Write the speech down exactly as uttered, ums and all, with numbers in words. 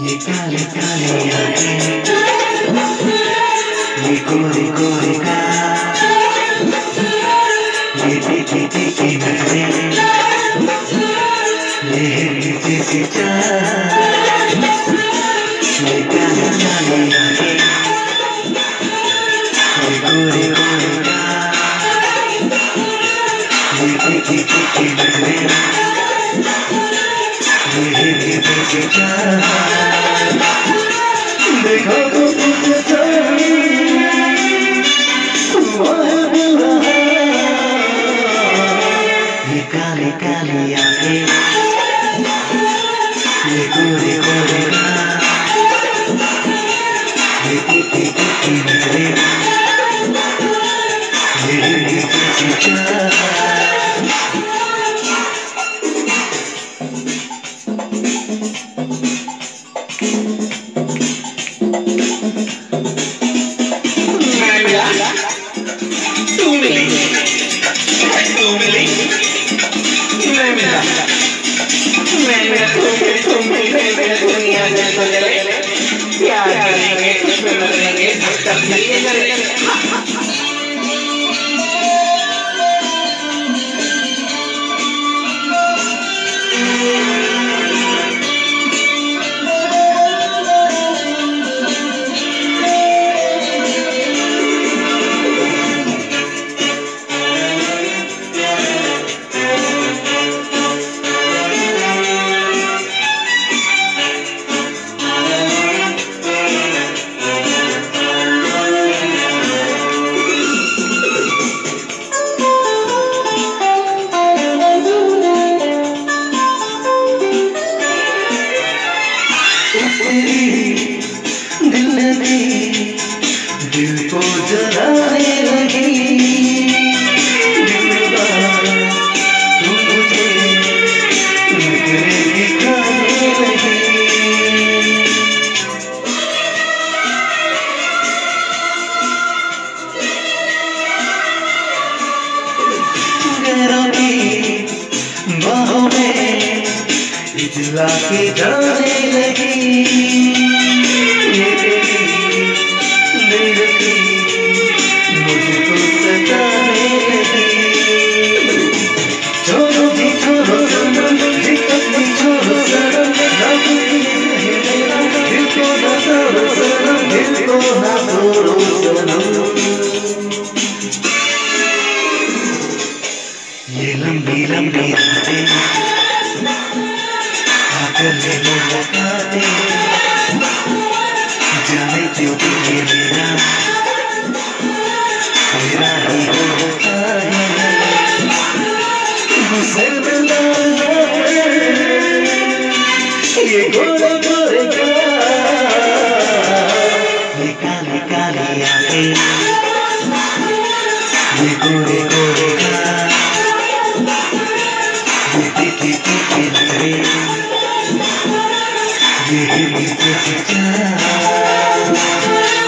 ये काले काले आँखें, ये गोरे गोरे गाल, ये तीखी तीखी नजरें, ये हिरनी जैसी चाल। ये काले काले आँखें, ये गोरे गोरे गाल, ये तीखी तीखी नजरें, ये हिरनी जैसी चाल। देखो तो मुझे ये काले काले आँखें, ये गोरे गोरे गाल, ये तीखी तीखी नजरें, ये हिरनी जैसी चाल। तू मिली, तू मिली, मैं मिला, मैं मिला, तुम मिले, तुम मिले, मैं दुनिया में तो चले, प्यार करेंगे, कुछ में मरेंगे, तब तक ये करेंगे। दिल लगी, दिल को जलाने लगी, दिलवा तू मुझे नखरे दिखाने लगी। गैरों की बाहों में इजला के जाने लगी। मुझको सताने लगी। छोड़ो जी छोड़ो सनम, जी कभी छोड़ो सनम, दिल को ना तोड़ो सनम, दिल को ना तोड़ो सनम। ये लंबी लंबी रातें आकर ले मुलाकातें, जाने क्यों भी ये मेरा मेरा ही होता है। मुझसे मिलना ये गोरे गोरे गाल, ये काले काले आँखें, ये गोरे गोरे गाल, ये तीखी तीखी नजरें, ये हिरनी जैसी चाल।